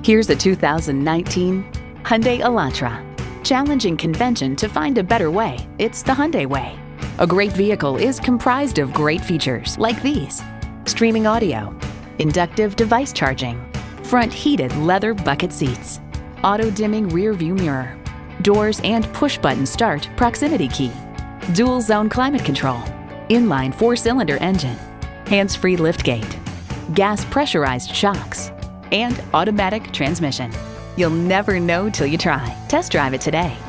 Here's a 2019 Hyundai Elantra. Challenging convention to find a better way, it's the Hyundai way. A great vehicle is comprised of great features like these: streaming audio, inductive device charging, front heated leather bucket seats, auto-dimming rear view mirror, doors and push-button start proximity key, dual zone climate control, inline 4-cylinder engine, hands-free liftgate, gas pressurized shocks, and automatic transmission. You'll never know till you try. Test drive it today.